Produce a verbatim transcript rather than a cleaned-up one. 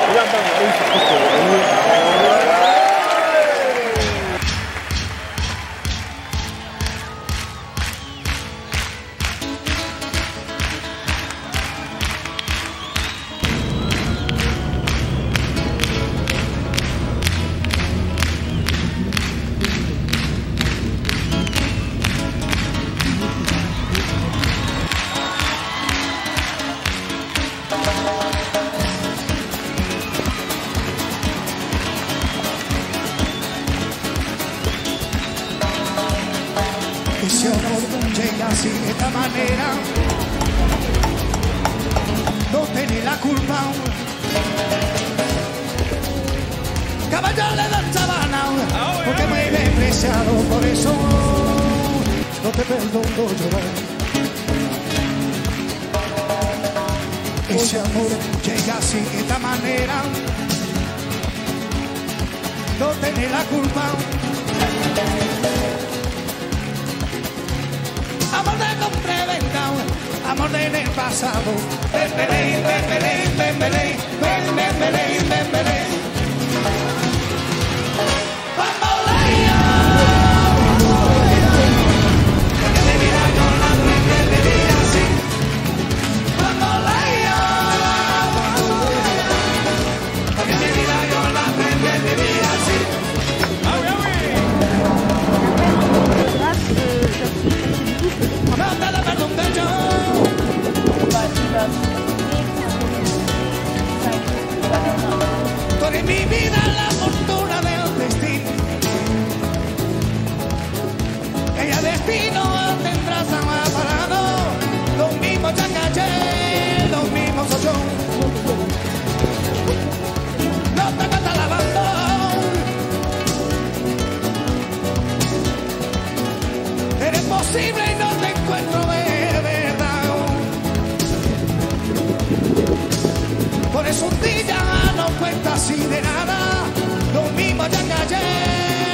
Ese amor llega así de esta manera, no tiene la culpa. Caballo le dan sabana, porque me he despreciado, por eso no te perdono llorar. Ese amor llega así de esta manera, no tiene la culpa. Amor de compra-venta, amor de en el pasado. Bembelé, bembelé, bembelé, bembelé, bembelé. Bambolea, porque mi vida yo la aprendí a vivir así. Bambolea, porque mi vida yo la aprendí a vivir así. No te da perdón de yo. Tú eres mi vida, la fortuna del destino. Ella destino tendrás amarrado. Los mismos chacaché, los mismos soy yo. No te canta lavando. Eres posible y no te encuentro de verdad. Por eso un día no cuenta así de nada. Lo mismo ya callé.